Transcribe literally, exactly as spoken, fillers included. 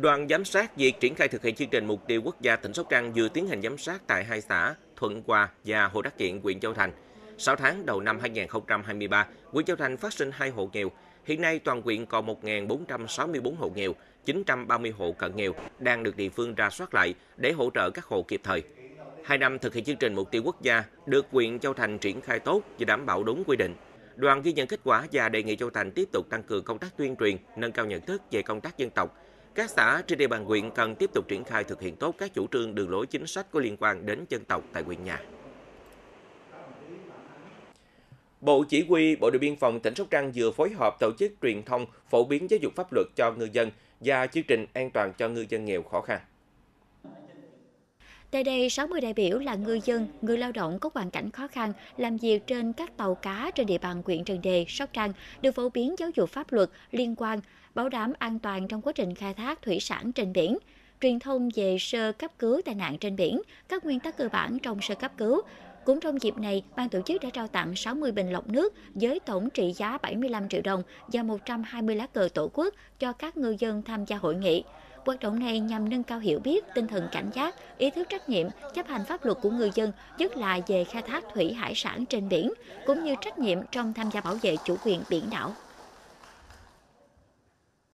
Đoàn giám sát việc triển khai thực hiện chương trình mục tiêu quốc gia tỉnh Sóc Trăng vừa tiến hành giám sát tại hai xã Thuận Hòa và Hồ Đắc Kiện, huyện Châu Thành. sáu tháng đầu năm hai nghìn không trăm hai mươi ba, huyện Châu Thành phát sinh hai hộ nghèo. Hiện nay toàn huyện còn một nghìn bốn trăm sáu mươi tư hộ nghèo, chín trăm ba mươi hộ cận nghèo đang được địa phương rà soát lại để hỗ trợ các hộ kịp thời. Hai năm thực hiện chương trình mục tiêu quốc gia được huyện Châu Thành triển khai tốt và đảm bảo đúng quy định. Đoàn ghi nhận kết quả và đề nghị Châu Thành tiếp tục tăng cường công tác tuyên truyền, nâng cao nhận thức về công tác dân tộc. Các xã trên địa bàn huyện cần tiếp tục triển khai thực hiện tốt các chủ trương, đường lối, chính sách có liên quan đến dân tộc tại huyện nhà. Bộ Chỉ huy Bộ đội Biên phòng tỉnh Sóc Trăng vừa phối hợp tổ chức truyền thông phổ biến giáo dục pháp luật cho ngư dân và chương trình an toàn cho ngư dân nghèo khó khăn. Tại đây, sáu mươi đại biểu là ngư dân, người lao động có hoàn cảnh khó khăn làm việc trên các tàu cá trên địa bàn huyện Trần Đề, Sóc Trăng được phổ biến giáo dục pháp luật liên quan, bảo đảm an toàn trong quá trình khai thác thủy sản trên biển, truyền thông về sơ cấp cứu tai nạn trên biển, các nguyên tắc cơ bản trong sơ cấp cứu. Cũng trong dịp này, ban tổ chức đã trao tặng sáu mươi bình lọc nước với tổng trị giá bảy mươi lăm triệu đồng và một trăm hai mươi lá cờ tổ quốc cho các ngư dân tham gia hội nghị. Hoạt động này nhằm nâng cao hiểu biết, tinh thần cảnh giác, ý thức trách nhiệm, chấp hành pháp luật của ngư dân, nhất là về khai thác thủy hải sản trên biển, cũng như trách nhiệm trong tham gia bảo vệ chủ quyền biển đảo.